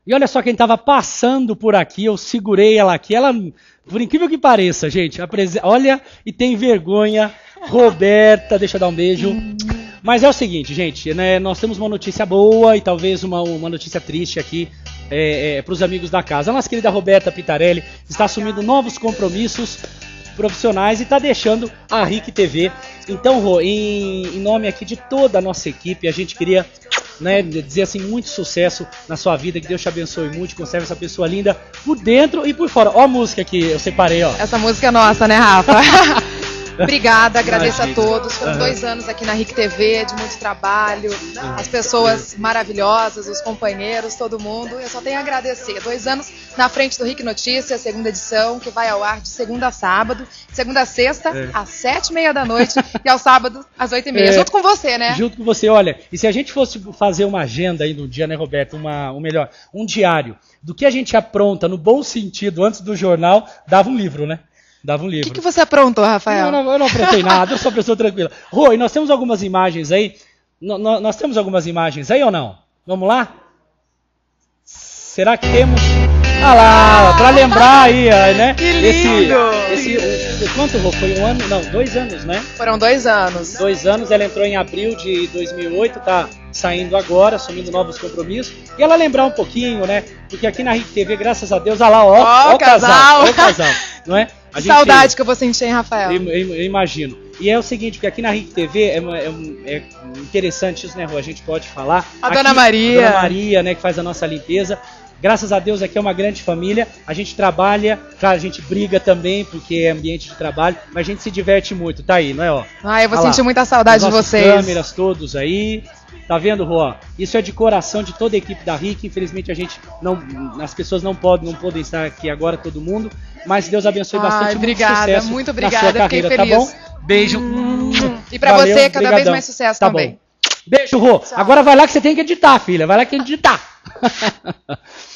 E olha só quem estava passando por aqui, eu segurei ela aqui. Ela, por incrível que pareça, gente, olha e tem vergonha. Roberta, deixa eu dar um beijo. Mas é o seguinte, gente, né, nós temos uma notícia boa e talvez uma notícia triste aqui para os amigos da casa. A nossa querida Roberta Pitarelli está assumindo novos compromissos profissionais e está deixando a RIC TV. Então, Rô, em nome aqui de toda a nossa equipe, a gente queria, né, dizer assim, muito sucesso na sua vida, que Deus te abençoe muito, conserve essa pessoa linda por dentro e por fora. Ó a música que eu separei, ó. Essa música é nossa, né, Rafa? Obrigada, agradeço a todos. Foram 2 anos aqui na RIC TV, de muito trabalho, as pessoas maravilhosas, os companheiros, todo mundo. Eu só tenho a agradecer. 2 anos na frente do RIC Notícias, segunda edição, que vai ao ar de segunda a sábado, segunda a sexta, às 7h30 da noite e ao sábado, às 8h30. Junto com você, né? Junto com você, olha. E se a gente fosse fazer uma agenda aí no dia, né, Roberto? Um diário do que a gente apronta, no bom sentido, antes do jornal, dava um livro, né? Dava um livro. O que você aprontou, Rafael? Eu não aprontei nada, eu sou uma pessoa tranquila. Rô, e nós temos algumas imagens aí. Nós temos algumas imagens aí ou não? Vamos lá? Será que temos? Ah lá, pra lembrar aí, né? Que lindo! Quanto, Rô? Foi 1 ano? Não, 2 anos, né? Foram 2 anos. 2 anos, ela entrou em abril de 2008, tá saindo agora, assumindo novos compromissos. E ela lembrar um pouquinho, né? Porque aqui na RIC TV, graças a Deus, olha lá, ó o casal, não é? Saudade que eu vou sentir, hein, Rafael? Eu imagino. E é o seguinte, porque aqui na RIC TV é interessante isso, né, Rô? A gente pode falar. A Dona Maria. A Dona Maria, né, que faz a nossa limpeza. Graças a Deus aqui é uma grande família. A gente trabalha, claro, a gente briga também, porque é ambiente de trabalho, mas a gente se diverte muito, tá aí, não é, ó? Eu vou sentir muita saudade de vocês. Câmeras todos aí. Tá vendo, Rô? Isso é de coração de toda a equipe da RIC. Infelizmente as pessoas não podem estar aqui agora, todo mundo. Mas Deus abençoe bastante. Obrigada, muito sucesso muito obrigada, na sua carreira, fiquei feliz. Tá bom? Beijo. E pra Valeu, você, cada vez brigadão. mais sucesso tá também. Bom. Beijo, Rô. Agora vai lá que você tem que editar, filha. Vai lá que editar.